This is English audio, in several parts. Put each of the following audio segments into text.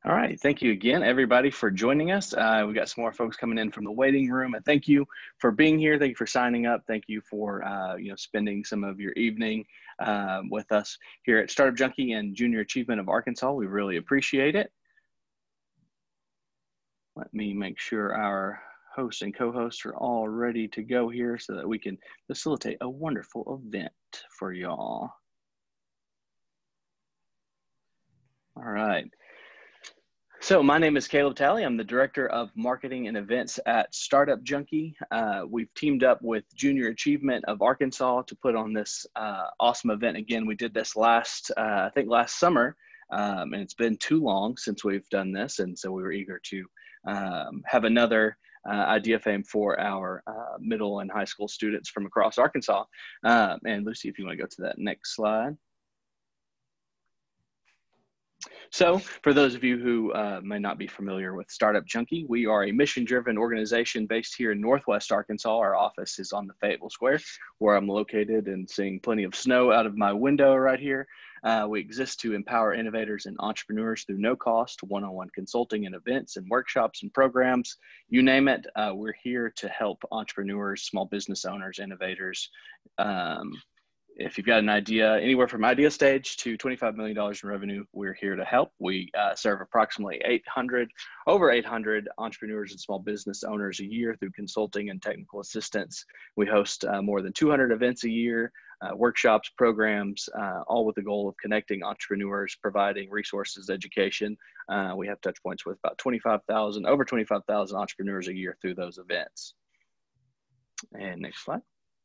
All right, thank you again, everybody, for joining us. We got some more folks coming in from the waiting room, and thank you for being here. Thank you for signing up. Thank you for spending some of your evening with us here at Startup Junkie and Junior Achievement of Arkansas. We really appreciate it. Let me make sure our hosts and co-hosts are all ready to go here so that we can facilitate a wonderful event for y'all. All right. So my name is Caleb Talley. I'm the Director of Marketing and Events at Startup Junkie. We've teamed up with Junior Achievement of Arkansas to put on this awesome event. Again, we did this last summer, and it's been too long since we've done this. And so we were eager to have another IdeaFame for our middle and high school students from across Arkansas. And Lucy, if you want to go to that next slide. So for those of you who may not be familiar with Startup Junkie, we are a mission-driven organization based here in Northwest Arkansas. Our office is on the Fayetteville Square, where I'm located and seeing plenty of snow out of my window right here. We exist to empower innovators and entrepreneurs through no-cost, one-on-one consulting and events and workshops and programs. You name it, we're here to help entrepreneurs, small business owners, innovators. If you've got an idea, anywhere from idea stage to $25 million in revenue, we're here to help. We serve approximately over 800 entrepreneurs and small business owners a year through consulting and technical assistance. We host more than 200 events a year, workshops, programs, all with the goal of connecting entrepreneurs, providing resources, education. We have touch points with about over 25,000 entrepreneurs a year through those events. And next slide.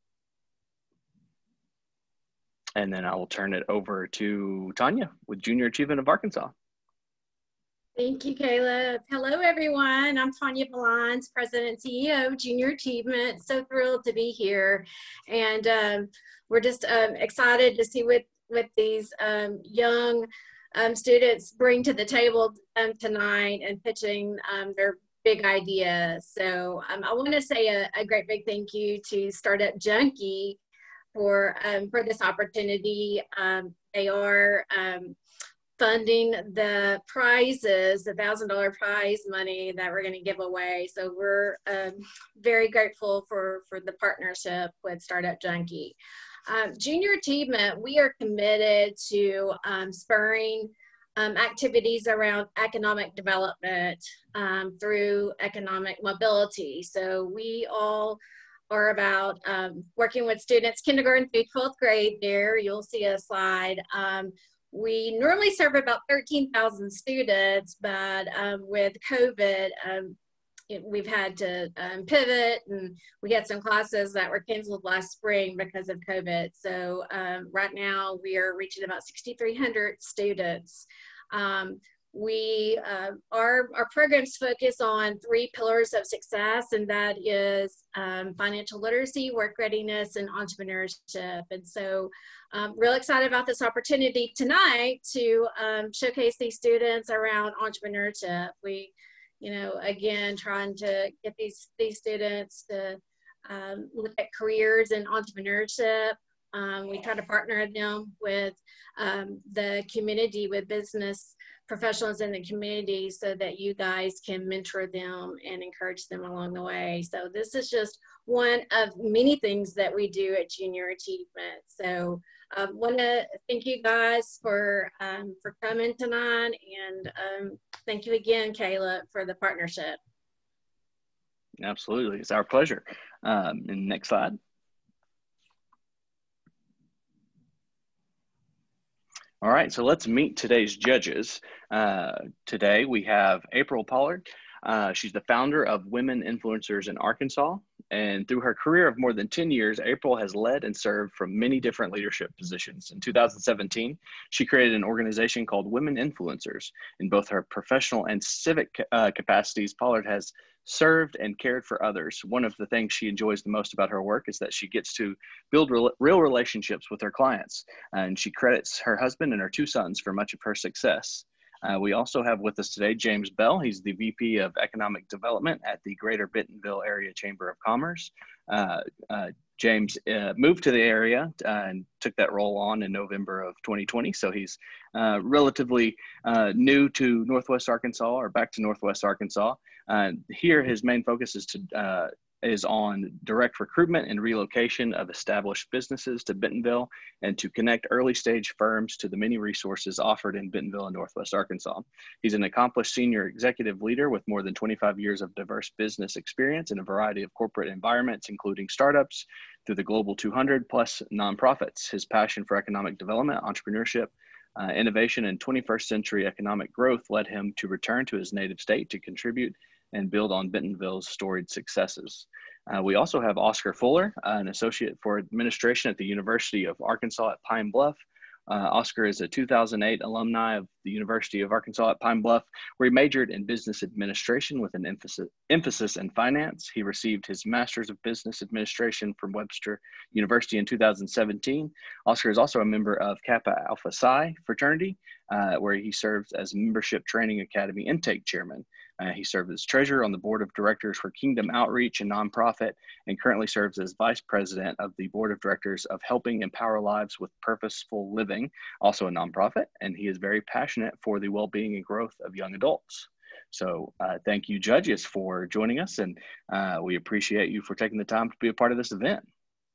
And then I will turn it over to Tanya with Junior Achievement of Arkansas. Thank you, Caleb. Hello, everyone. I'm Tanya Valons, President and CEO of Junior Achievement. So thrilled to be here. And we're just excited to see what these young students bring to the table tonight and pitching their big ideas. So I want to say a great big thank you to Startup Junkie for this opportunity. They are funding the prizes, the $1,000 prize money that we're going to give away. So we're very grateful for the partnership with Startup Junkie. Junior Achievement, we are committed to spurring activities around economic development through economic mobility. So we all are about working with students kindergarten through 12th grade. There you'll see a slide. We normally serve about 13,000 students, but with COVID, we've had to pivot, and we had some classes that were canceled last spring because of COVID. So right now we are reaching about 6,300 students. Our programs focus on 3 pillars of success, and that is financial literacy, work readiness, and entrepreneurship. And so real excited about this opportunity tonight to showcase these students around entrepreneurship. We, again, trying to get these students to look at careers in entrepreneurship. We try to partner them with the community, with business professionals in the community, so that you guys can mentor them and encourage them along the way. So this is just one of many things that we do at Junior Achievement. So I want to thank you guys for coming tonight, and thank you again, Caleb, for the partnership. Absolutely, it's our pleasure. And next slide. All right, so let's meet today's judges. Today we have April Pollard. She's the founder of Women Influencers in Arkansas. And through her career of more than 10 years, April has led and served from many different leadership positions. In 2017, she created an organization called Women Influencers. In both her professional and civic capacities, Pollard has served and cared for others. One of the things she enjoys the most about her work is that she gets to build real relationships with her clients. And she credits her husband and her 2 sons for much of her success. We also have with us today James Bell. He's the VP of Economic Development at the Greater Bentonville Area Chamber of Commerce. James moved to the area and took that role on in November of 2020. So he's relatively new to Northwest Arkansas, or back to Northwest Arkansas. Here, his main focus is on direct recruitment and relocation of established businesses to Bentonville, and to connect early stage firms to the many resources offered in Bentonville and Northwest Arkansas. He's an accomplished senior executive leader with more than 25 years of diverse business experience in a variety of corporate environments, including startups through the Global 200 plus nonprofits. His passion for economic development, entrepreneurship, innovation, and 21st century economic growth led him to return to his native state to contribute and build on Bentonville's storied successes. We also have Oscar Fuller, an associate for administration at the University of Arkansas at Pine Bluff. Oscar is a 2008 alumni of the University of Arkansas at Pine Bluff, where he majored in business administration with an emphasis in finance. He received his Master's of Business Administration from Webster University in 2017. Oscar is also a member of Kappa Alpha Psi fraternity, where he serves as Membership Training Academy Intake Chairman. He served as treasurer on the board of directors for Kingdom Outreach, a nonprofit, and currently serves as vice president of the board of directors of Helping Empower Lives with Purposeful Living, also a nonprofit, and he is very passionate for the well-being and growth of young adults. So thank you, judges, for joining us, and we appreciate you for taking the time to be a part of this event.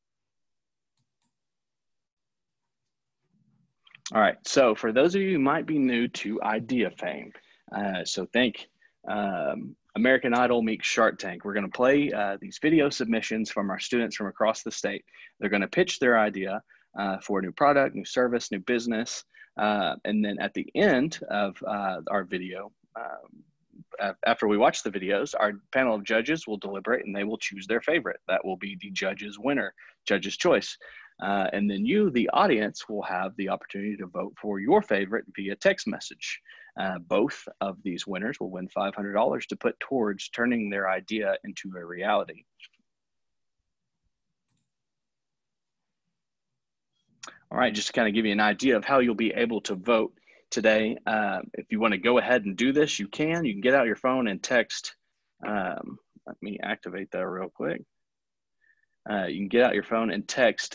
All right, so for those of you who might be new to IdeaFame, so think American Idol meets Shark Tank. We're going to play these video submissions from our students from across the state. They're going to pitch their idea for a new product, new service, new business. And then at the end of our video, after we watch the videos, our panel of judges will deliberate and they will choose their favorite. That will be the judge's winner, judge's choice. And then you, the audience, will have the opportunity to vote for your favorite via text message. Both of these winners will win $500 to put towards turning their idea into a reality. All right, just to kind of give you an idea of how you'll be able to vote today. If you want to go ahead and do this, you can. You can get out your phone and text. Let me activate that real quick. You can get out your phone and text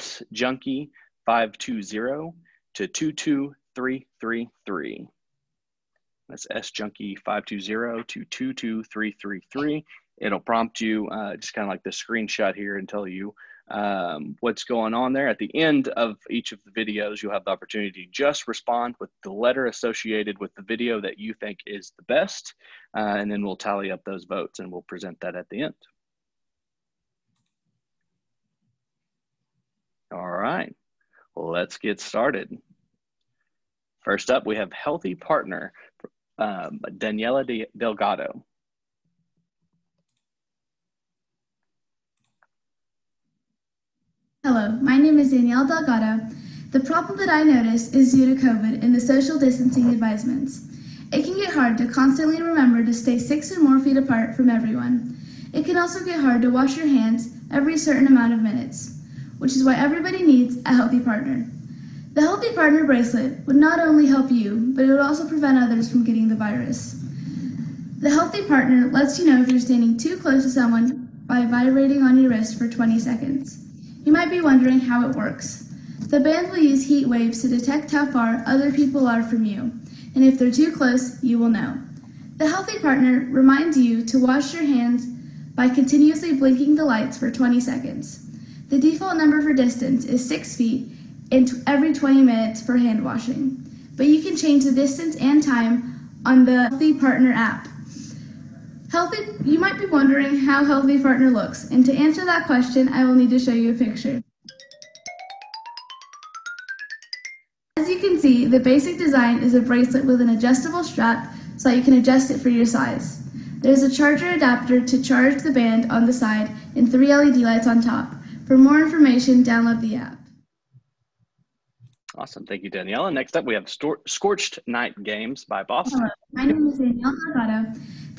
SJunkie520 to 22333. That's SJunkie520 to 22333. It'll prompt you just kind of like the screenshot here and tell you what's going on there. At the end of each of the videos, you'll have the opportunity to just respond with the letter associated with the video that you think is the best, and then we'll tally up those votes and we'll present that at the end. All right, well, let's get started. First up, we have Healthy Partner, Daniela Delgado. Hello, my name is Danielle Delgado. The problem that I notice is due to COVID and the social distancing advisements. It can get hard to constantly remember to stay 6 or more feet apart from everyone. It can also get hard to wash your hands every certain amount of minutes, which is why everybody needs a Healthy Partner. The Healthy Partner bracelet would not only help you, but it would also prevent others from getting the virus. The Healthy Partner lets you know if you're standing too close to someone by vibrating on your wrist for 20 seconds. You might be wondering how it works. The band will use heat waves to detect how far other people are from you, and if they're too close, you will know. The Healthy Partner reminds you to wash your hands by continuously blinking the lights for 20 seconds. The default number for distance is 6 feet and every 20 minutes for hand washing, but you can change the distance and time on the Healthy Partner app. You might be wondering how Healthy Partner looks, and to answer that question, I will need to show you a picture. As you can see, the basic design is a bracelet with an adjustable strap so that you can adjust it for your size. There's a charger adapter to charge the band on the side and 3 LED lights on top. For more information, download the app. Awesome. Thank you, Daniela. Next up, we have Scorched Night Games by Boston. Hello, my name is Danielle Delgado.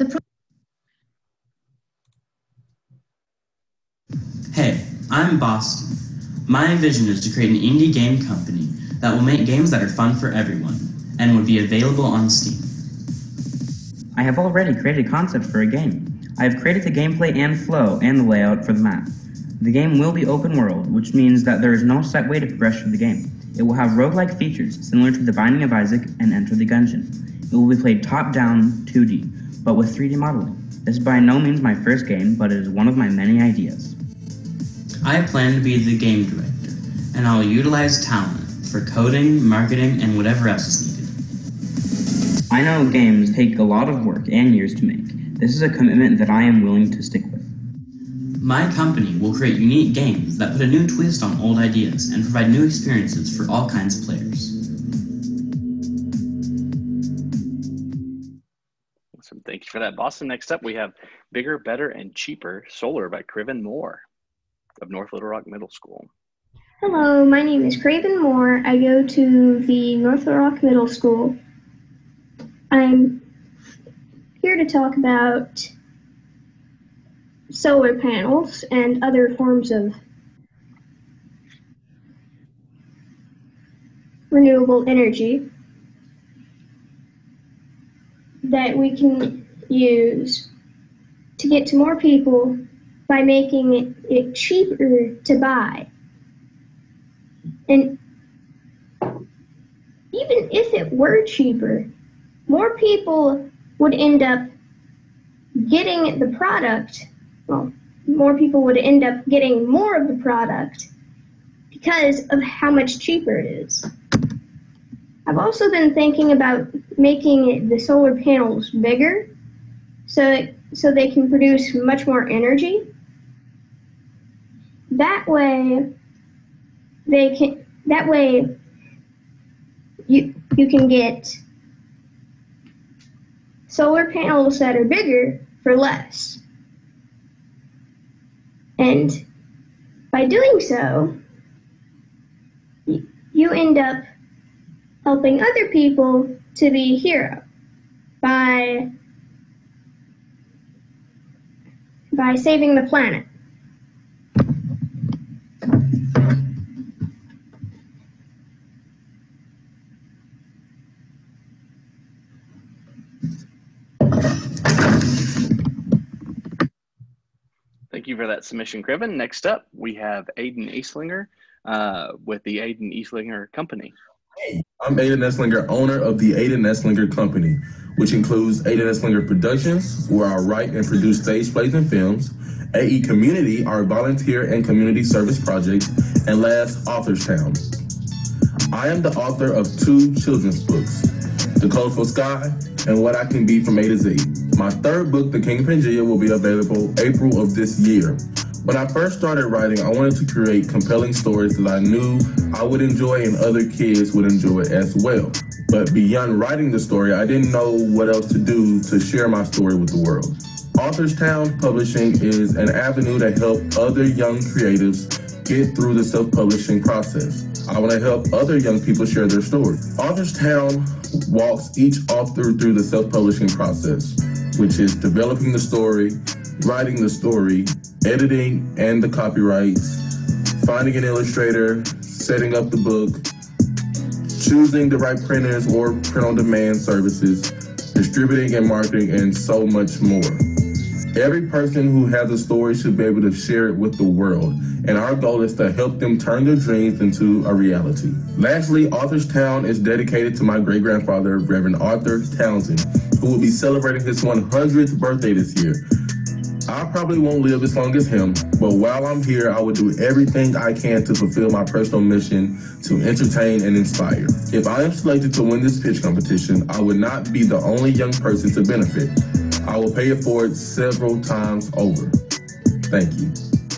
Hey, I'm Boston. My vision is to create an indie game company that will make games that are fun for everyone and would be available on Steam. I have already created a concept for a game. I have created the gameplay and flow and the layout for the map. The game will be open world, which means that there is no set way to progress through the game. It will have roguelike features similar to The Binding of Isaac and Enter the Gungeon. It will be played top-down 2D, but with 3D modeling. This is by no means my first game, but it is one of my many ideas. I plan to be the game director, and I'll utilize talent for coding, marketing, and whatever else is needed. I know games take a lot of work and years to make. This is a commitment that I am willing to stick with. My company will create unique games that put a new twist on old ideas and provide new experiences for all kinds of players. Awesome. Thank you for that, Boston. Next up, we have Bigger, Better, and Cheaper Solar by Criven Moore of North Little Rock Middle School. Hello, my name is Craven Moore. I go to the North Little Rock Middle School. I'm here to talk about solar panels and other forms of renewable energy that we can use to get to more people by making it cheaper to buy. And even if it were cheaper, more people would end up getting the product. Well, more people would end up getting more of the product because of how much cheaper it is. I've also been thinking about making the solar panels bigger so they can produce much more energy. That way you can get solar panels that are bigger for less. And by doing so, you end up helping other people to be a hero by saving the planet. Thank you for that submission, Criven. Next up, we have Aiden Eastlinger with the Aiden Eastlinger Company. Hey, I'm Aiden Eastlinger, owner of the Aiden Eastlinger Company, which includes Aiden Eastlinger Productions, where I write and produce stage plays and films, AE Community, our volunteer and community service projects, and last, Author's Town. I am the author of 2 children's books, The Colorful Sky and What I Can Be from A to Z. My 3rd book, The King of Pangea, will be available April of this year. When I first started writing, I wanted to create compelling stories that I knew I would enjoy and other kids would enjoy as well. But beyond writing the story, I didn't know what else to do to share my story with the world. Author's Town Publishing is an avenue to help other young creatives get through the self-publishing process. I want to help other young people share their story. Author's Town walks each author through the self-publishing process, which is developing the story, writing the story, editing and the copyrights, finding an illustrator, setting up the book, choosing the right printers or print-on-demand services, distributing and marketing, and so much more. Every person who has a story should be able to share it with the world, and our goal is to help them turn their dreams into a reality. Lastly, Author's Town is dedicated to my great-grandfather, Reverend Arthur Townsend, who will be celebrating his 100th birthday this year. I probably won't live as long as him, but while I'm here, I will do everything I can to fulfill my personal mission to entertain and inspire. If I am selected to win this pitch competition, I would not be the only young person to benefit. I will pay it forward several times over. Thank you.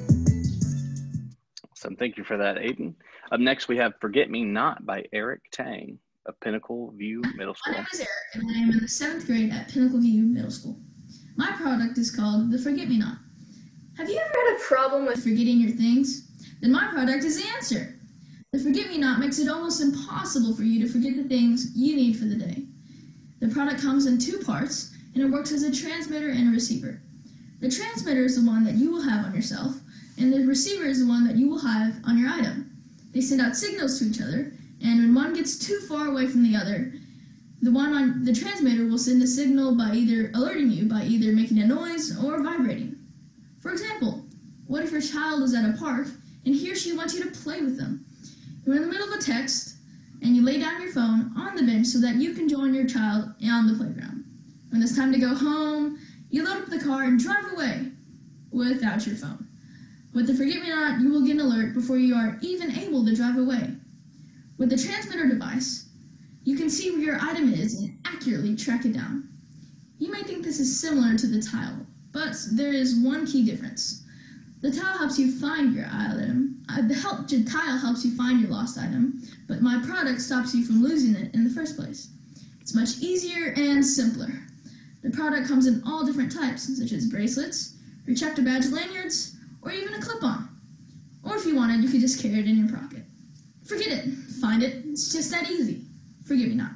Awesome. Thank you for that, Aiden. Up next, we have Forget Me Not by Eric Tang of Pinnacle View Middle School. My name is Eric, and I am in the 7th grade at Pinnacle View Middle School. My product is called the Forget Me Not. Have you ever had a problem with forgetting your things? Then my product is the answer. The Forget Me Not makes it almost impossible for you to forget the things you need for the day. The product comes in 2 parts, and it works as a transmitter and a receiver. The transmitter is the one that you will have on yourself, and the receiver is the one that you will have on your item. They send out signals to each other, and when one gets too far away from the other, the one on the transmitter will send a signal by either alerting you by either making a noise or vibrating. For example, What if your child is at a park and he or she wants you to play with them? You're in the middle of a text and you lay down your phone on the bench so that you can join your child on the playground. When it's time to go home, you load up the car and drive away without your phone. With the forget-me-not, you will get an alert before you are even able to drive away. With the transmitter device, you can see where your item is and accurately track it down. You may think this is similar to the tile, but there is one key difference. The tile helps you find your item. The tile helps you find your lost item, but my product stops you from losing it in the first place. It's much easier and simpler. The product comes in all different types, such as bracelets, retractor badge lanyards, or even a clip-on. Or if you wanted, you could just carry it in your pocket. Forget it. Find it. It's just that easy. Forgive me not.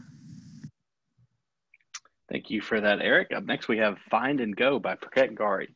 Thank you for that, Eric. Up next, we have Find and Go by Praket Gari.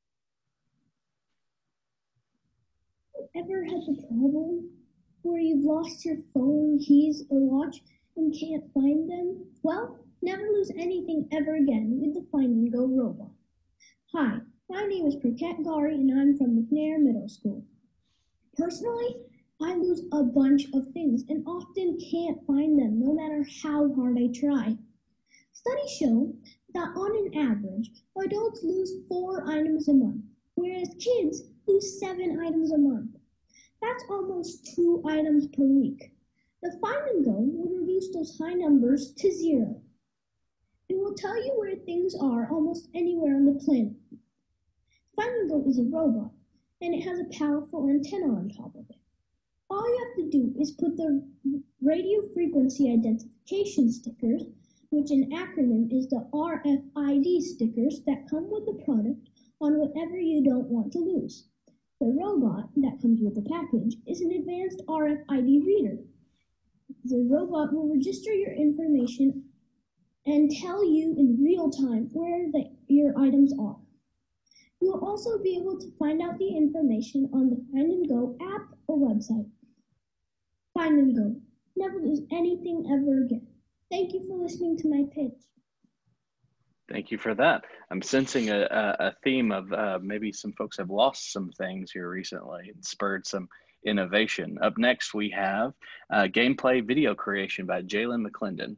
Ever had the problem where you've lost your phone, keys, or watch and can't find them? Well, never lose anything ever again with the Find and Go robot. Hi, my name is Praket Gari and I'm from McNair Middle School. Personally, I lose a bunch of things and often can't find them no matter how hard I try. Studies show that on an average, adults lose 4 items a month, whereas kids lose 7 items a month. That's almost 2 items per week. The Find and Go would reduce those high numbers to 0. It will tell you where things are almost anywhere on the planet. Find and Go is a robot, and it has a powerful antenna on top of it. All you have to do is put the radio frequency identification stickers, which in acronym is the RFID stickers that come with the product, on whatever you don't want to lose. The robot that comes with the package is an advanced RFID reader. The robot will register your information and tell you in real time where your items are. You will also be able to find out the information on the Find and Go app or website. Find and Go. Never lose anything ever again. Thank you for listening to my pitch. Thank you for that. I'm sensing a theme of maybe some folks have lost some things here recently and spurred some innovation. Up next, we have gameplay video creation by Jalen McClendon.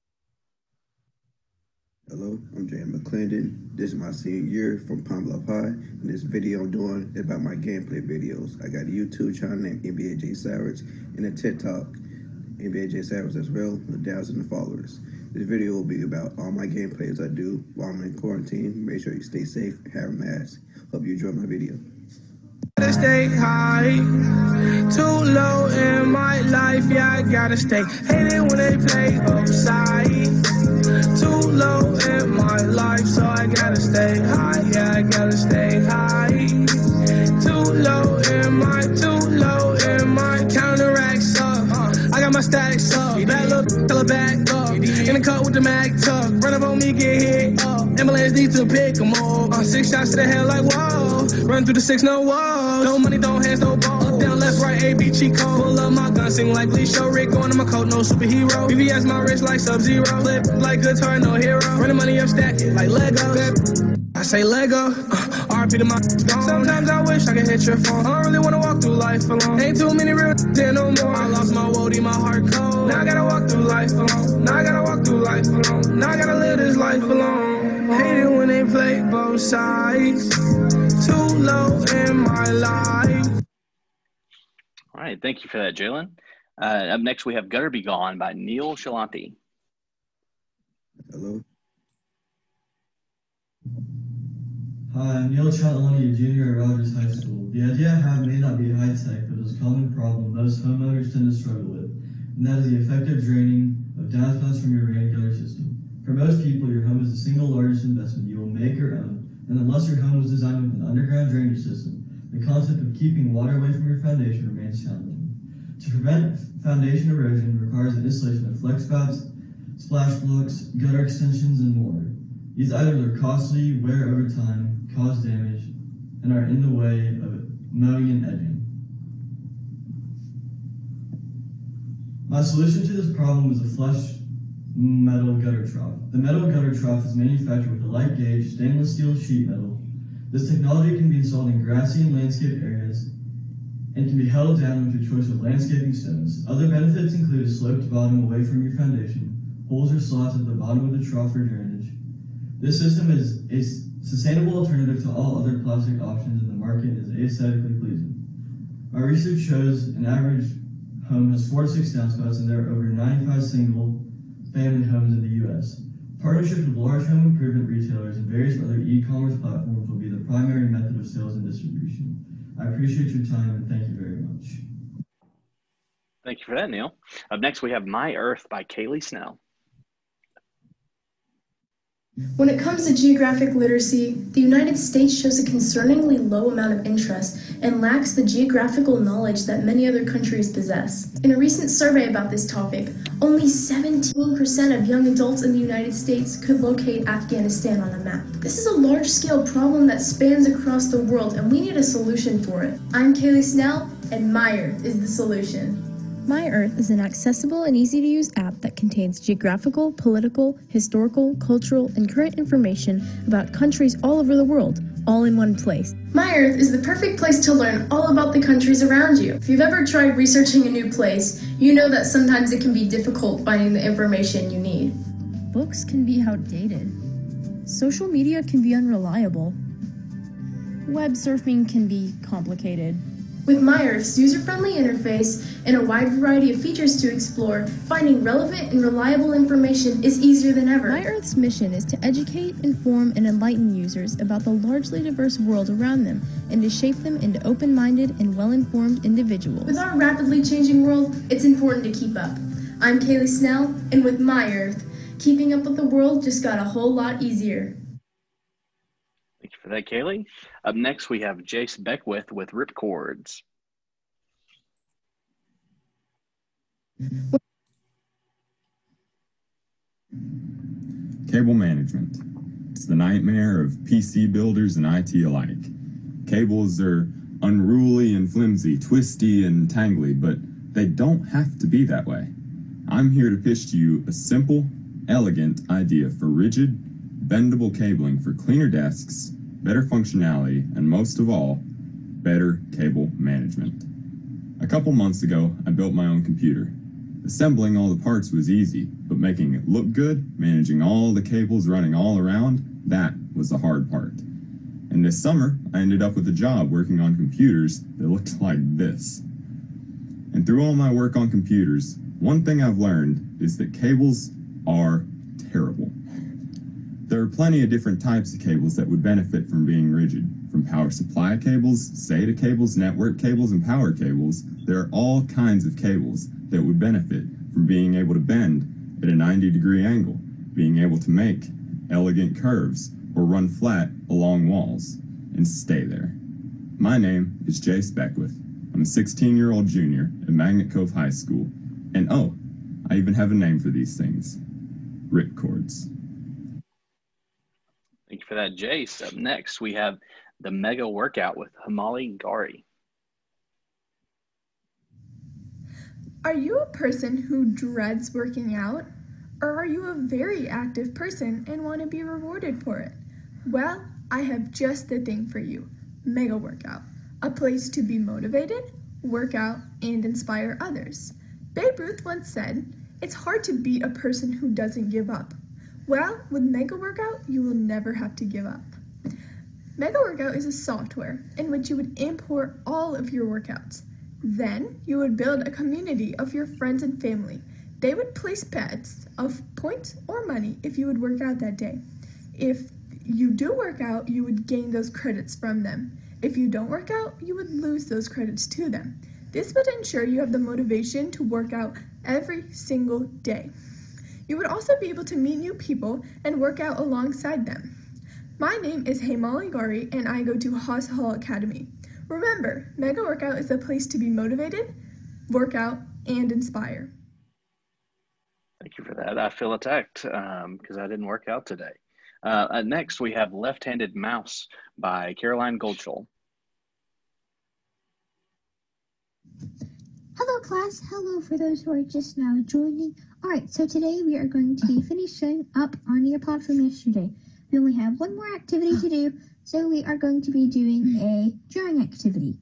Hello, I'm Jalen McClendon. This is my senior year from Palm Bluff High, and this video I'm doing is about my gameplay videos. I got a YouTube channel named NBA J Savage and a TikTok, NBA J Savage as well, with 1,000 followers. This video will be about all my gameplays I do while I'm in quarantine. Make sure you stay safe, have a mask. Hope you enjoy my video. Gotta stay high, too low in my life, yeah, I gotta stay. Hate it when they play upside, too low in my life, so I gotta stay high, yeah, I gotta stay high. Too low in my counteracts up. I got my stacks up, bad look, tell her back up. In the cut with the mag tuck, run up on me, get hit up. Ambulance needs to pick them up. 6 shots to the head like whoa. Run through the 6, no walls. No money, no hands, no balls. Up, down, left, right, A, B, cheat code. Pull up my gun, sing like Lee Show. Rick going to my coat, no superhero. BVS my wrist like Sub-Zero. Flip like guitar, no hero. Run the money up, stack it like Lego. I say Lego, RP to my gone. Sometimes I wish I could hit your phone. I don't really wanna walk through life alone. Ain't too many real there no more. I lost my woody, my heart cold. Now I gotta walk through life alone. Now I gotta walk through life alone. Now I gotta live this life alone. Hate it when they play both sides. Too low in my life. All right, thank you for that, Jalen. Up next, we have Gutter Be Gone by Neil Shalanti. Hello. Hi, I'm Neil Shalanti, a junior at Rogers High School. The idea I have may not be high-tech, but it's a common problem most homeowners tend to struggle with, and that is the effective draining of downspouts from your rain gutter system. For most people, your home is the single largest investment you will make or own, and unless your home was designed with an underground drainage system, the concept of keeping water away from your foundation remains challenging. To prevent foundation erosion requires the installation of flex spouts, splash blocks, gutter extensions, and more. These items are costly, wear over time, cause damage, and are in the way of mowing and edging. My solution to this problem is a flush metal gutter trough. The metal gutter trough is manufactured with a light gauge stainless steel sheet metal This technology can be installed in grassy and landscape areas and can be held down with your choice of landscaping stones. Other benefits include a sloped bottom away from your foundation, holes or slots at the bottom of the trough for drainage. This system is a sustainable alternative to all other plastic options in the market and is aesthetically pleasing. Our research shows an average home has 4 to 6 downspouts, and there are over 95 single-family homes in the U.S. Partnerships with large home improvement retailers and various other e-commerce platforms will be the primary method of sales and distribution. I appreciate your time and thank you very much. Thank you for that, Neil. Up next, we have My Earth by Kaylee Snell. When it comes to geographic literacy, the United States shows a concerningly low amount of interest and lacks the geographical knowledge that many other countries possess. In a recent survey about this topic, only 17% of young adults in the United States could locate Afghanistan on a map. This is a large-scale problem that spans across the world, and we need a solution for it. I'm Kaylee Snell, and My Earth is the solution. My Earth is an accessible and easy-to-use app that contains geographical, political, historical, cultural, and current information about countries all over the world, all in one place. My Earth is the perfect place to learn all about the countries around you. If you've ever tried researching a new place, you know that sometimes it can be difficult finding the information you need. Books can be outdated. Social media can be unreliable. Web surfing can be complicated. With My Earth's user-friendly interface and a wide variety of features to explore, finding relevant and reliable information is easier than ever. My Earth's mission is to educate, inform, and enlighten users about the largely diverse world around them and to shape them into open-minded and well-informed individuals. With our rapidly changing world, it's important to keep up. I'm Kaylee Snell, and with My Earth, keeping up with the world just got a whole lot easier. Thank you for that, Kaylee. Up next, we have Jace Beckwith with Ripcords. Cable management. It's the nightmare of PC builders and IT alike. Cables are unruly and flimsy, twisty and tangly, but they don't have to be that way. I'm here to pitch to you a simple, elegant idea for rigid, bendable cabling for cleaner desks, better functionality, and most of all, better cable management. A couple months ago, I built my own computer. Assembling all the parts was easy, but making it look good, managing all the cables running all around, that was the hard part. And this summer, I ended up with a job working on computers that looked like this. And through all my work on computers, one thing I've learned is that cables are terrible. There are plenty of different types of cables that would benefit from being rigid. From power supply cables, SATA cables, network cables, and power cables, there are all kinds of cables that would benefit from being able to bend at a 90-degree angle, being able to make elegant curves, or run flat along walls, and stay there. My name is Jace Beckwith. I'm a 16-year-old junior at Magnet Cove High School, and oh, I even have a name for these things. Ripcords. Thank you for that, Jace. Up next, we have the Mega Workout with Hamali Gari. Are you a person who dreads working out? Or are you a very active person and want to be rewarded for it? Well, I have just the thing for you. Mega Workout. A place to be motivated, work out, and inspire others. Babe Ruth once said, "It's hard to beat a person who doesn't give up." Well, with Mega Workout, you will never have to give up. Mega Workout is a software in which you would import all of your workouts. Then, you would build a community of your friends and family. They would place bets of points or money if you would work out that day. If you do work out, you would gain those credits from them. If you don't work out, you would lose those credits to them. This would ensure you have the motivation to work out every single day. You would also be able to meet new people and work out alongside them. My name is Hamali Gari, and I go to Haas Hall Academy. Remember, Mega Workout is a place to be motivated, work out, and inspire. Thank you for that. I feel attacked because I didn't work out today. Next, we have Left-Handed Mouse by Caroline Goldschall. Hello class, hello for those who are just now joining. Alright, so today we are going to be finishing up our Nearpod from yesterday. We only have one more activity to do, So we are going to be doing a drawing activity.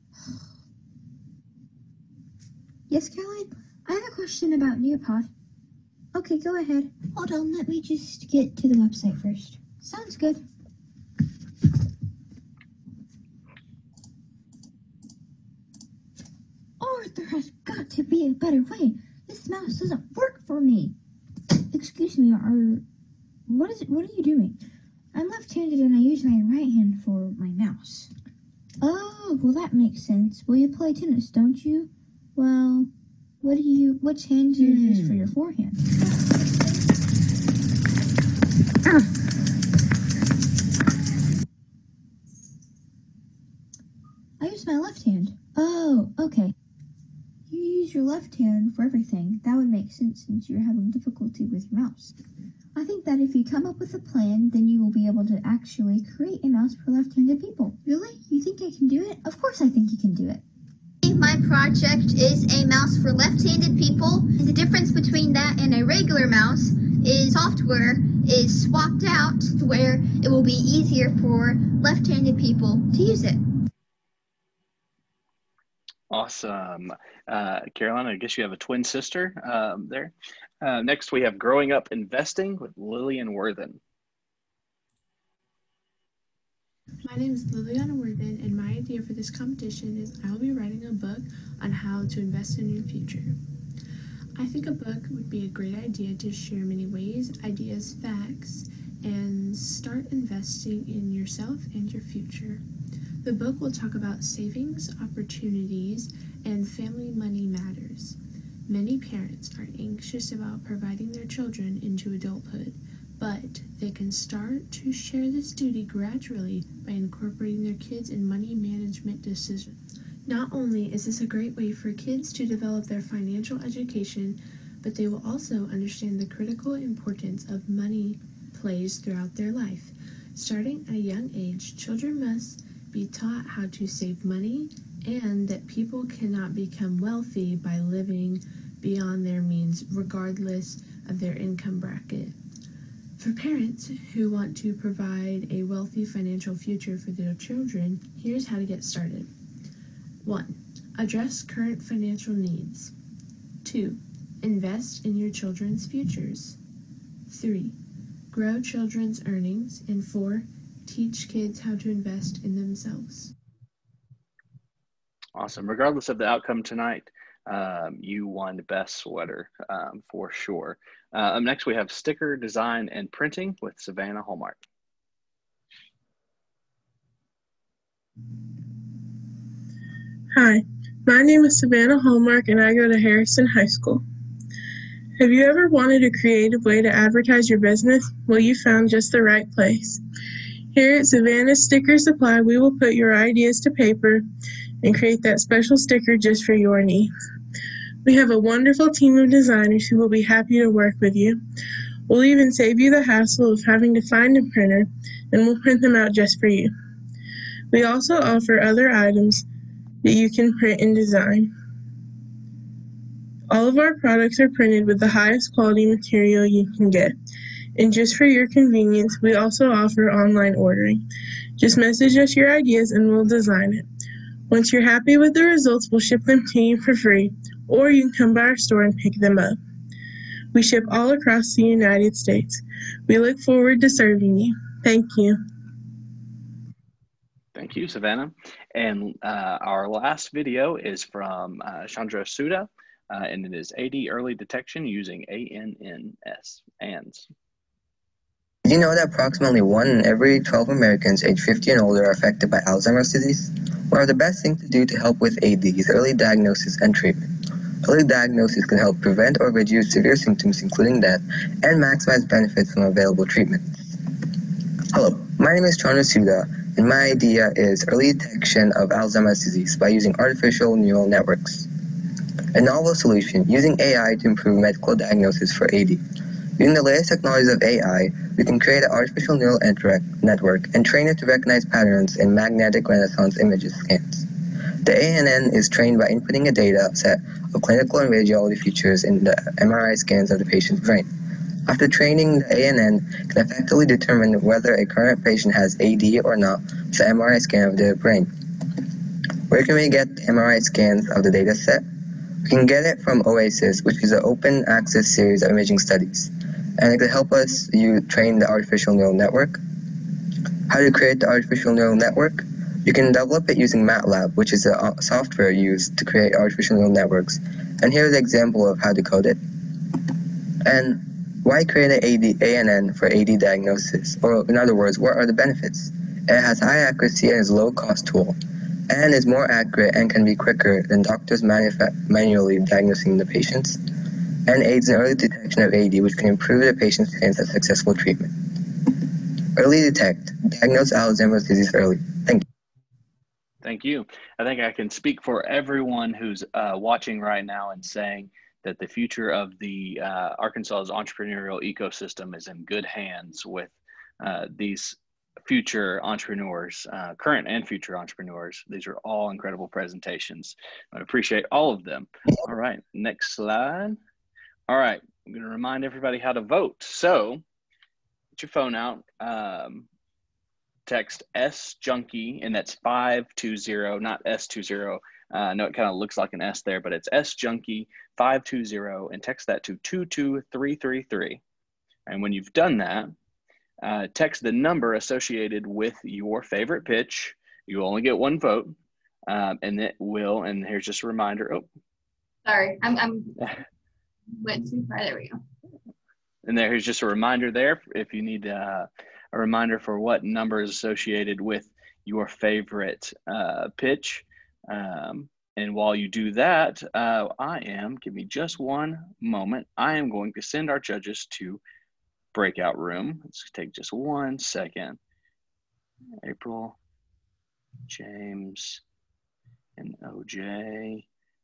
Yes, Caroline? I have a question about Neopod. Okay, go ahead. Hold on, let me just get to the website first. Sounds good. Oh, there has got to be a better way. This mouse doesn't work for me. Excuse me, what are you doing? I'm left-handed and I use my right hand for my mouse. Oh, well that makes sense. Well, you play tennis, don't you? Well, which hand do you use for your forehand? I use my left hand. Oh, okay. You use your left hand for everything. That would make sense since you're having difficulty with your mouse. I think that if you come up with a plan, then you will be able to actually create a mouse for left-handed people. Really? You think I can do it? Of course I think you can do it. My project is a mouse for left-handed people. The difference between that and a regular mouse is software is swapped out to where it will be easier for left-handed people to use it. Awesome. Caroline, I guess you have a twin sister there. Next, we have Growing Up Investing with Lillian Worthen. My name is Lillian Worthen, and my idea for this competition is I will be writing a book on how to invest in your future. I think a book would be a great idea to share many ways, ideas, facts, and start investing in yourself and your future. The book will talk about savings, opportunities, and family money matters. Many parents are anxious about providing their children into adulthood, but they can start to share this duty gradually by incorporating their kids in money management decisions. Not only is this a great way for kids to develop their financial education, but they will also understand the critical importance of money plays throughout their life. Starting at a young age, children must be taught how to save money and that people cannot become wealthy by living beyond their means regardless of their income bracket. For parents who want to provide a wealthy financial future for their children, here's how to get started. 1. Address current financial needs. 2. Invest in your children's futures. 3. Grow children's earnings. And 4. Teach kids how to invest in themselves. Awesome. Regardless of the outcome tonight, you won the best sweater for sure. Up next, we have sticker design and printing with Savannah Hallmark. Hi, my name is Savannah Hallmark and I go to Harrison High School. Have you ever wanted a creative way to advertise your business? Well, you found just the right place. Here at Savannah Sticker Supply, we will put your ideas to paper and create that special sticker just for your needs. We have a wonderful team of designers who will be happy to work with you. We'll even save you the hassle of having to find a printer, and we'll print them out just for you. We also offer other items that you can print and design. All of our products are printed with the highest quality material you can get. And just for your convenience, we also offer online ordering. Just message us your ideas and we'll design it. Once you're happy with the results, we'll ship them to you for free, or you can come by our store and pick them up. We ship all across the United States. We look forward to serving you. Thank you. Thank you, Savannah. And our last video is from Chandra Suda, and it is AD Early Detection using ANNS. ANS. Did you know that approximately 1 in every 12 Americans aged 50 and older are affected by Alzheimer's disease? One of the best things to do to help with AD is early diagnosis and treatment. Early diagnosis can help prevent or reduce severe symptoms, including death, and maximize benefits from available treatments. Hello, my name is Chandra Suda, and my idea is early detection of Alzheimer's disease by using artificial neural networks. A novel solution using AI to improve medical diagnosis for AD. Using the latest technologies of AI, we can create an artificial neural network and train it to recognize patterns in magnetic resonance image scans. The ANN is trained by inputting a data set of clinical and radiology features in the MRI scans of the patient's brain. After training, the ANN can effectively determine whether a current patient has AD or not It's an MRI scan of the brain. Where can we get MRI scans of the data set? We can get it from OASIS, which is an open access series of imaging studies. And it can help us train the artificial neural network. How to create the artificial neural network? You can develop it using MATLAB, which is a software used to create artificial neural networks. And here's an example of how to code it. And why create an ANN for AD diagnosis? Or in other words, what are the benefits? It has high accuracy and is a low-cost tool, and is more accurate and can be quicker than doctors manually diagnosing the patients, and aids in early detection of AD, which can improve the patient's chance of successful treatment. Early detect, diagnose Alzheimer's disease early. Thank you. Thank you. I think I can speak for everyone who's watching right now and saying that the future of the Arkansas's entrepreneurial ecosystem is in good hands with these future entrepreneurs, current and future entrepreneurs. These are all incredible presentations. I appreciate all of them. All right, next slide. All right, I'm going to remind everybody how to vote. So get your phone out, text S Junkie, and that's 520, not S20. I know it kind of looks like an S there, but it's S Junkie 520, and text that to 22333. And when you've done that, text the number associated with your favorite pitch. You only get one vote, and it will. And here's just a reminder. Oh, sorry, I'm went too far. There we go. And here's just a reminder there. If you need a reminder for what number is associated with your favorite pitch. And while you do that, give me just one moment. I am going to send our judges to breakout room. Let's take just 1 second. April, James, and OJ.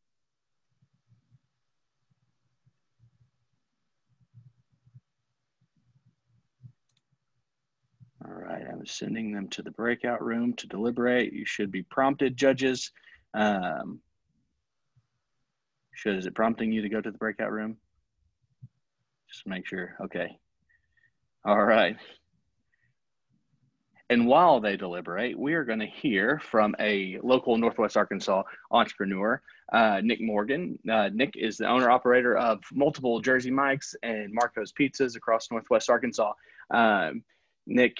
All right, I'm sending them to the breakout room to deliberate. You should be prompted, judges. Is it prompting you to go to the breakout room? Just make sure. Okay. All right. And while they deliberate, we are going to hear from a local Northwest Arkansas entrepreneur, Nick Morgan. Nick is the owner-operator of multiple Jersey Mike's and Marco's Pizzas across Northwest Arkansas. Nick,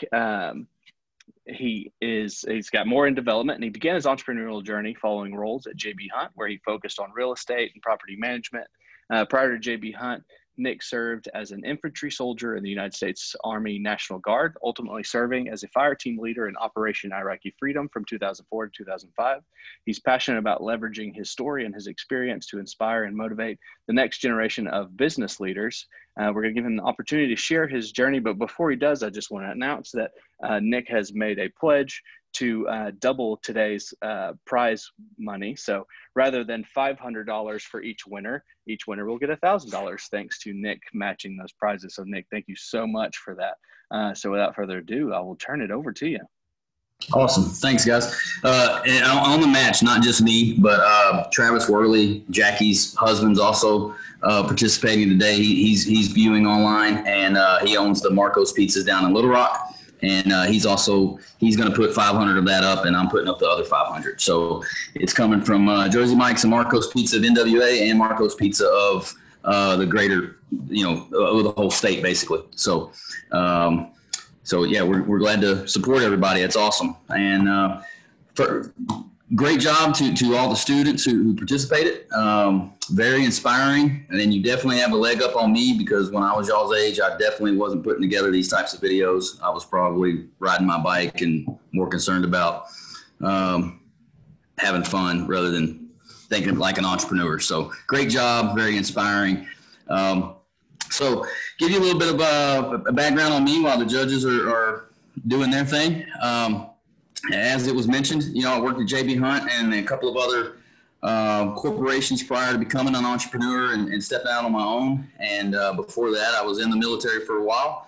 he's got more in development, and he began his entrepreneurial journey following roles at J.B. Hunt, where he focused on real estate and property management. Prior to J.B. Hunt, Nick served as an infantry soldier in the United States Army National Guard, ultimately serving as a fire team leader in Operation Iraqi Freedom from 2004 to 2005. He's passionate about leveraging his story and his experience to inspire and motivate the next generation of business leaders. We're going to give him the opportunity to share his journey, but before he does, I just want to announce that Nick has made a pledge to double today's prize money. So rather than $500 for each winner will get $1,000 thanks to Nick matching those prizes. So Nick, thank you so much for that. So without further ado, I will turn it over to you. Awesome. Thanks, guys. And on the match, not just me, but Travis Worley, Jackie's husband's also participating today. He's viewing online, and he owns the Marco's Pizzas down in Little Rock. And he's going to put 500 of that up, and I'm putting up the other 500. So it's coming from Jersey Mike's and Marco's Pizza of NWA and Marco's Pizza of the greater, of the whole state, basically. So, yeah, we're glad to support everybody. It's awesome. And great job to all the students who participated. Very inspiring. And then you definitely have a leg up on me, because when I was y'all's age, I definitely wasn't putting together these types of videos. I was probably riding my bike and more concerned about having fun rather than thinking like an entrepreneur. So great job. Very inspiring. So give you a little bit of a background on me while the judges are doing their thing. As it was mentioned, I worked at J.B. Hunt and a couple of other corporations prior to becoming an entrepreneur and stepping out on my own. And before that, I was in the military for a while.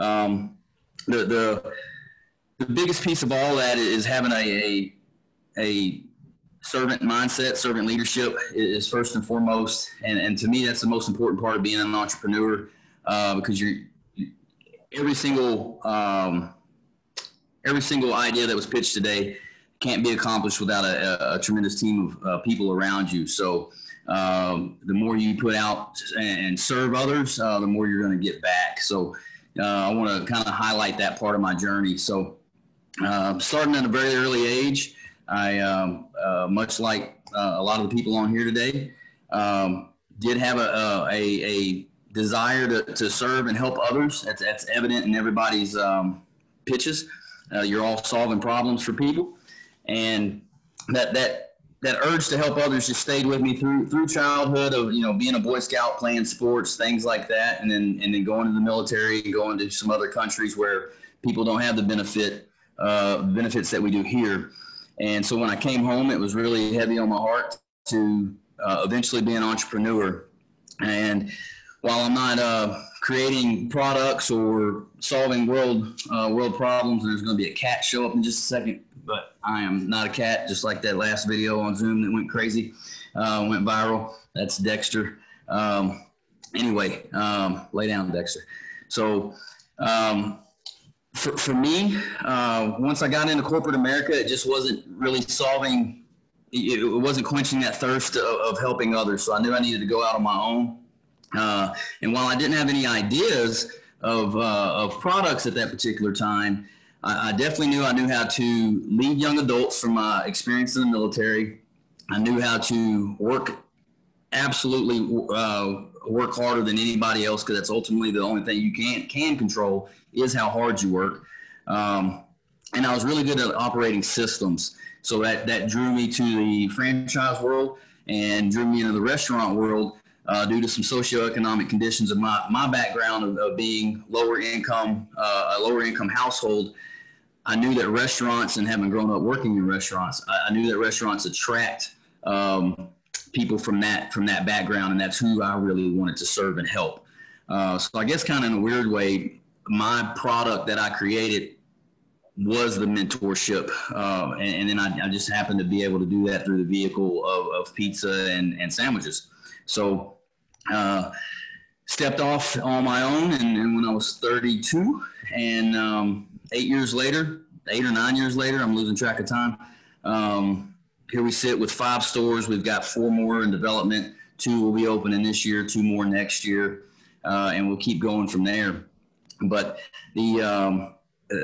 The biggest piece of all that is having a servant mindset. Servant leadership is first and foremost. And to me, that's the most important part of being an entrepreneur, because every single every single idea that was pitched today can't be accomplished without a tremendous team of people around you. So the more you put out and serve others, the more you're going to get back. So I want to kind of highlight that part of my journey. So starting at a very early age, I, much like a lot of the people on here today, did have a desire to serve and help others. That's evident in everybody's pitches. You're all solving problems for people, and that urge to help others just stayed with me through childhood of, you know, being a Boy Scout, playing sports, things like that, and then going to the military and going to some other countries where people don't have the benefits that we do here. And so when I came home, it was really heavy on my heart to eventually be an entrepreneur. And while I'm not creating products or solving world problems, there's going to be a cat show up in just a second, but I am not a cat, just like that last video on Zoom that went crazy, went viral. That's Dexter. Anyway, lay down, Dexter. So for me, once I got into corporate America, it just wasn't really solving, it wasn't quenching that thirst of helping others. So I knew I needed to go out on my own. And while I didn't have any ideas of products at that particular time, I definitely knew I knew how to lead young adults from my experience in the military. I knew how to work work harder than anybody else, because that's ultimately the only thing you can control is how hard you work. And I was really good at operating systems. So that drew me to the franchise world and drew me into the restaurant world due to some socioeconomic conditions of my background of being a lower income household. I knew that restaurants, and having grown up working in restaurants, I knew that restaurants attract people from that background, and that's who I really wanted to serve and help. So I guess kind of in a weird way, my product that I created was the mentorship, and then I just happened to be able to do that through the vehicle of pizza and sandwiches. So stepped off on my own, and when I was 32, and 8 or 9 years later, I'm losing track of time, here we sit with 5 stores. We've got 4 more in development. 2 will be opening this year, 2 more next year, and we'll keep going from there. But the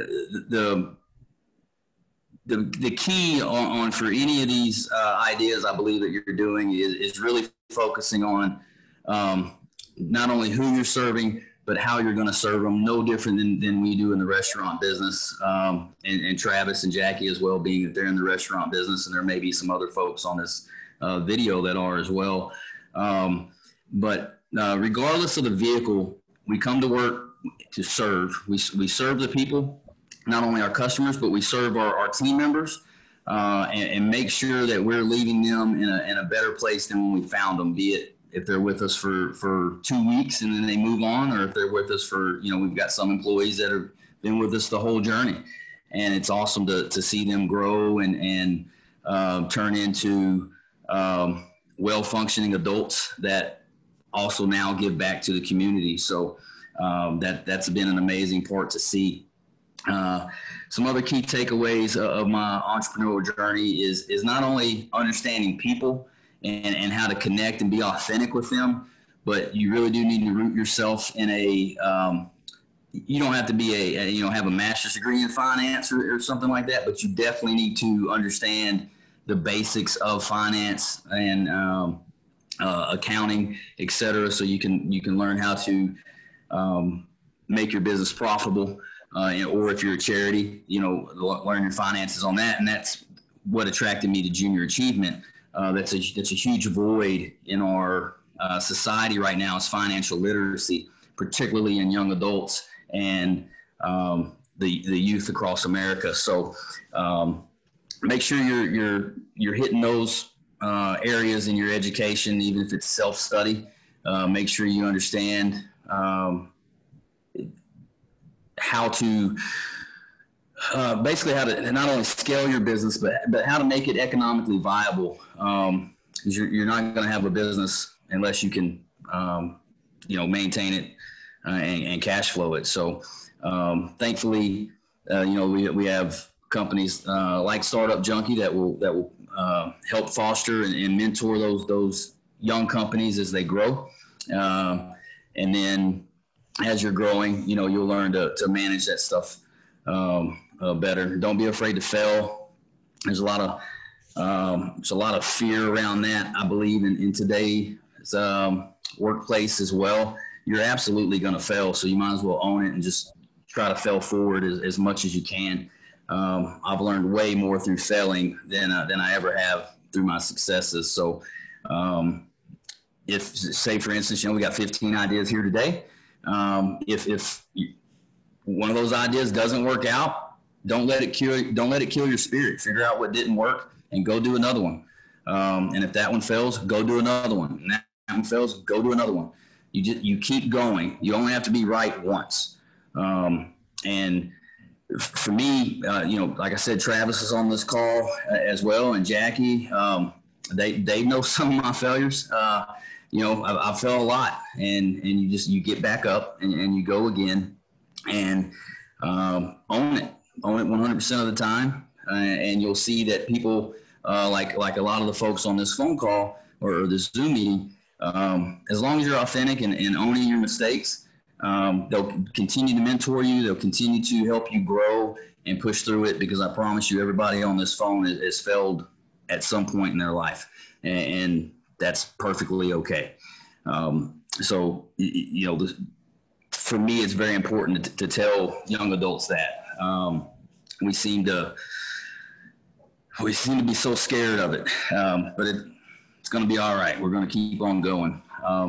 key on for any of these ideas I believe that you're doing is really focusing on not only who you're serving, but how you're going to serve them. No different than we do in the restaurant business, and Travis and Jackie as well, being that they're in the restaurant business, and there may be some other folks on this video that are as well. But regardless of the vehicle, we come to work to serve. We serve the people, not only our customers, but we serve our team members, and make sure that we're leaving them in a better place than when we found them, be it if they're with us for 2 weeks and then they move on, or if they're with us for, we've got some employees that have been with us the whole journey. And it's awesome to see them grow and turn into well-functioning adults that also now give back to the community. So that's been an amazing part to see. Some other key takeaways of my entrepreneurial journey is not only understanding people and how to connect and be authentic with them, but you really do need to root yourself in you don't have to be have a master's degree in finance or something like that, but you definitely need to understand the basics of finance and accounting, et cetera, so you can learn how to make your business profitable, or if you're a charity, learn your finances on that. And that's what attracted me to Junior Achievement. That's a huge void in our society right now, is financial literacy, particularly in young adults and the youth across America. So make sure you're hitting those areas in your education, even if it's self-study. Make sure you understand how to basically how to not only scale your business, but how to make it economically viable. Because you're not going to have a business unless you can, maintain it and cash flow it. So thankfully, we have companies like Startup Junkie that will help foster and mentor those young companies as they grow. And then as you're growing, you'll learn to manage that stuff better. Don't be afraid to fail. There's a lot of fear around that, I believe, in today's workplace as well. You're absolutely going to fail, so you might as well own it and just try to fail forward as much as you can. I've learned way more through failing than I ever have through my successes. So if, say, for instance, we got 15 ideas here today. If one of those ideas doesn't work out, don't let it kill your spirit. Figure out what didn't work and go do another one. And if that one fails, go do another one. And that one fails, go do another one. You keep going. You only have to be right once. And for me, like I said, Travis is on this call as well, and Jackie. They know some of my failures. I fell a lot, and you get back up and you go again, and own it 100% of the time, and you'll see that people like a lot of the folks on this phone call or this Zoom meeting, as long as you're authentic and owning your mistakes, they'll continue to mentor you. They'll continue to help you grow and push through it, because I promise you, everybody on this phone has failed at some point in their life, and that's perfectly okay. So, for me, it's very important to tell young adults that. We seem to be so scared of it, but it's going to be all right. We're going to keep on going.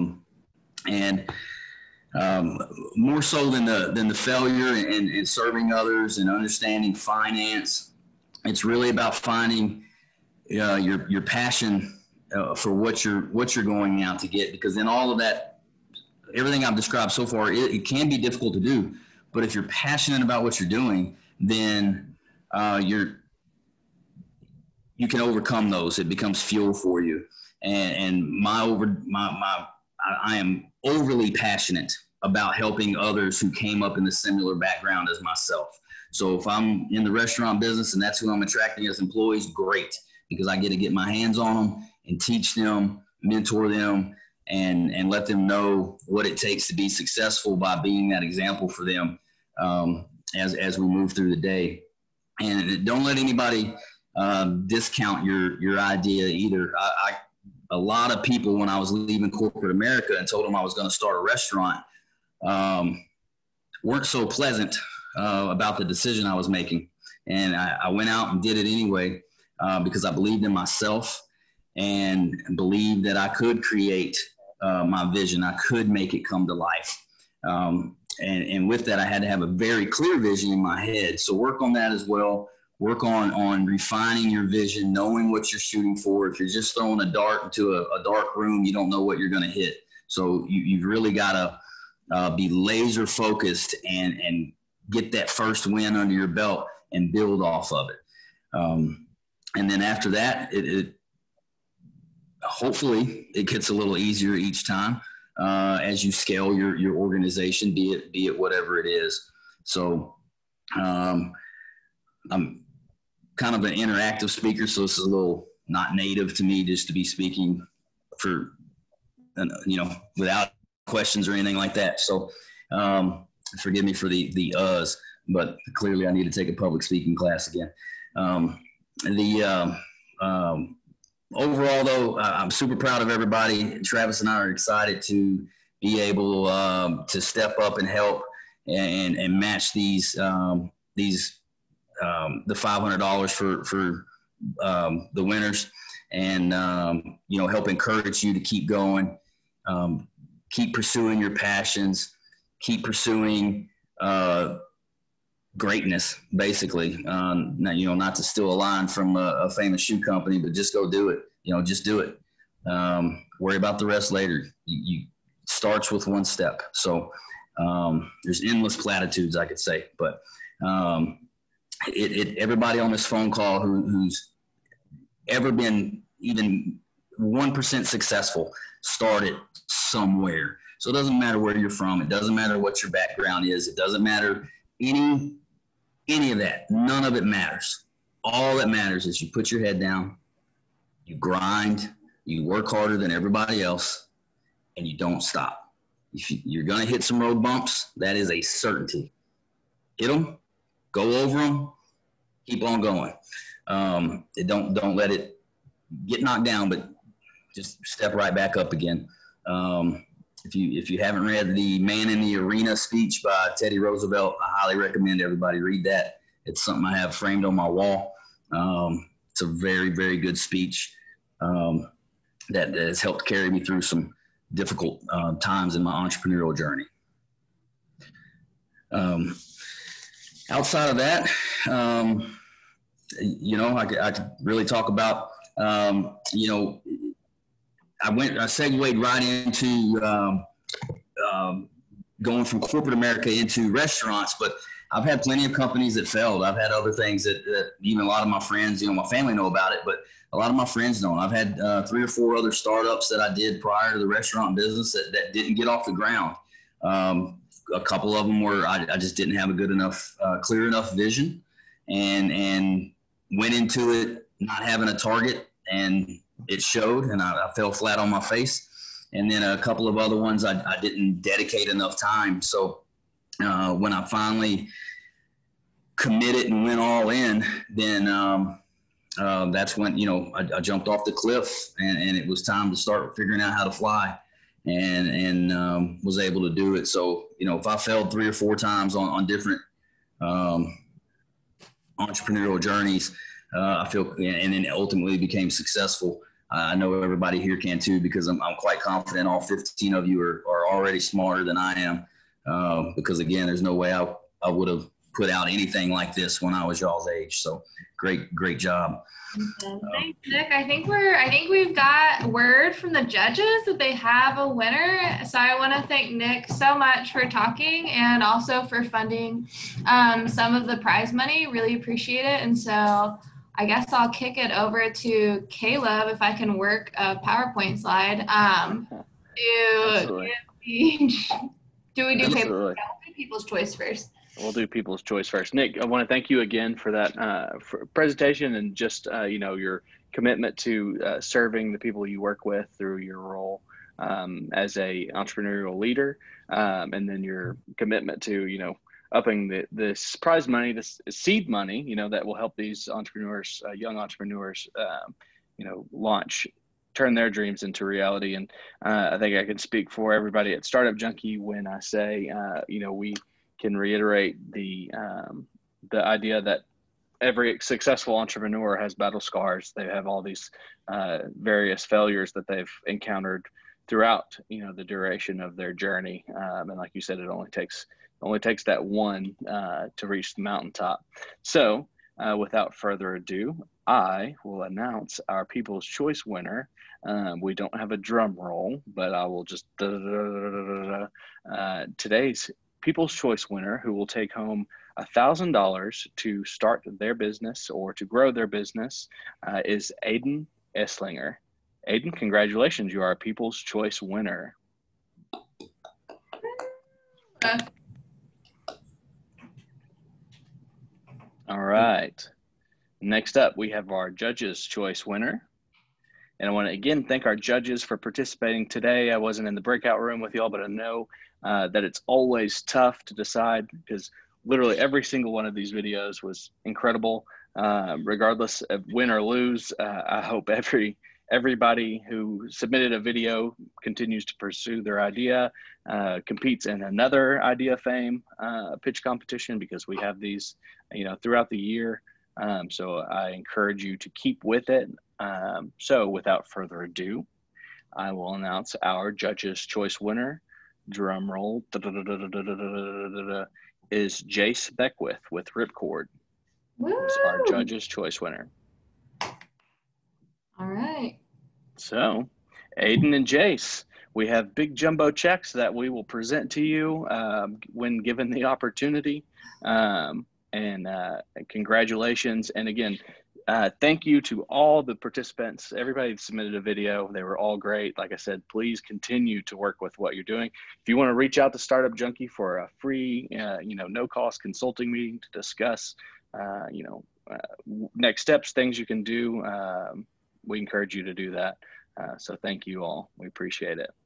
More so than the failure and serving others and understanding finance, it's really about finding your passion for what you're going out to get, because in all of that, everything I've described so far, it can be difficult to do, but if you're passionate about what you're doing, then you can overcome those. It becomes fuel for you. And I am overly passionate about helping others who came up in a similar background as myself. So if I'm in the restaurant business and that's who I'm attracting as employees, great, because I get to get my hands on them and teach them, mentor them, and let them know what it takes to be successful by being that example for them as we move through the day. And don't let anybody discount your idea either. A lot of people, when I was leaving corporate America and told them I was going to start a restaurant, weren't so pleasant about the decision I was making. And I went out and did it anyway because I believed in myself and believed that I could create my vision. I could make it come to life. And with that, I had to have a very clear vision in my head. So work on that as well. Work on refining your vision, knowing what you're shooting for. If you're just throwing a dart into a dark room, you don't know what you're going to hit. So you've really got to be laser focused and get that first win under your belt and build off of it. And then after that, it hopefully it gets a little easier each time as you scale your organization, be it whatever it is. So I'm kind of an interactive speaker, so this is a little not native to me just to be speaking for, without questions or anything like that. So forgive me for the uhs, but clearly I need to take a public speaking class again. Overall, though, I'm super proud of everybody. Travis and I are excited to be able to step up and help and match these the $500 for the winners, and help encourage you to keep going, keep pursuing your passions, keep pursuing greatness, basically. Not to steal a line from a famous shoe company, but just go do it. Just do it. Worry about the rest later. You starts with one step. So there's endless platitudes I could say, but everybody on this phone call who's ever been even 1% successful started somewhere. So it doesn't matter where you're from. It doesn't matter what your background is. It doesn't matter any any of that. None of it matters. All that matters is you put your head down, you grind, you work harder than everybody else, and you don't stop. If you're going to hit some road bumps, that is a certainty. Hit them, go over them, keep on going. Don't let it get knocked down, but just step right back up again. If you haven't read the Man in the Arena speech by Teddy Roosevelt, I highly recommend everybody read that. It's something I have framed on my wall. It's a very, very good speech that has helped carry me through some difficult times in my entrepreneurial journey. Outside of that, I could really talk about, I segued right into going from corporate America into restaurants, but I've had plenty of companies that failed. I've had other things that even a lot of my friends, my family know about it, but a lot of my friends don't. I've had 3 or 4 other startups that I did prior to the restaurant business that didn't get off the ground. A couple of them were, I just didn't have a good enough, clear enough vision and went into it not having a target, and it showed, and I fell flat on my face. And then a couple of other ones, I didn't dedicate enough time. So when I finally committed and went all in, then that's when, I jumped off the cliff, and it was time to start figuring out how to fly, and was able to do it. So, if I failed 3 or 4 times on different entrepreneurial journeys, I feel, and then ultimately became successul. I know everybody here can too, because I'm quite confident all 15 of you are already smarter than I am. Because again, there's no way I would have put out anything like this when I was y'all's age. So great job. Thanks, Nick. I think we've got word from the judges that they have a winner. So I want to thank Nick so much for talking and also for funding some of the prize money. Really appreciate it. And so I guess I'll kick it over to Caleb if I can work a PowerPoint slide. Do we do people's choice first? We'll do people's choice first. Nick, I want to thank you again for that for presentation and just your commitment to serving the people you work with through your role as a entrepreneurial leader, and then your commitment to upping this prize money, this seed money, that will help these entrepreneurs, young entrepreneurs, turn their dreams into reality. And I think I can speak for everybody at Startup Junkie when I say, we can reiterate the idea that every successful entrepreneur has battle scars. They have all these various failures that they've encountered throughout, the duration of their journey. And like you said, it only takes that one to reach the mountaintop. So without further ado, I will announce our People's Choice winner. We don't have a drum roll, but I will just today's People's Choice winner, who will take home $1,000 to start their business or to grow their business, is Aiden Esslinger. Aiden, congratulations. You are a People's Choice winner. All right. Next up, we have our Judges' Choice winner. And I want to again thank our judges for participating today. I wasn't in the breakout room with y'all, but I know that it's always tough to decide because literally every single one of these videos was incredible. Regardless of win or lose, I hope everybody who submitted a video continues to pursue their idea, competes in another IdeaFame pitch competition, because we have these, throughout the year. So I encourage you to keep with it. So without further ado, I will announce our Judges' Choice winner. Drum roll. Is Jace Beckwith with Ripcord. Is our Judges' Choice winner. All right. So, Aiden and Jace, we have big jumbo checks that we will present to you when given the opportunity. And congratulations. And again, Thank you to all the participants, everybody that submitted a video. They were all great. Like I said, please continue to work with what you're doing. If you want to reach out to Startup Junkie for a free, no cost consulting meeting to discuss, next steps, things you can do, we encourage you to do that. So thank you all. We appreciate it.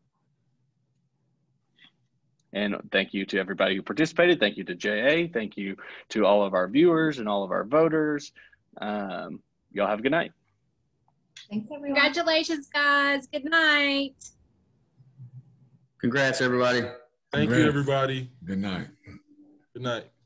And thank you to everybody who participated. Thank you to JA. Thank you to all of our viewers and all of our voters. Y'all have a good night. Thanks, everyone. Congratulations, guys. Good night. Congrats, everybody. Thank you, everybody. Good night. Good night.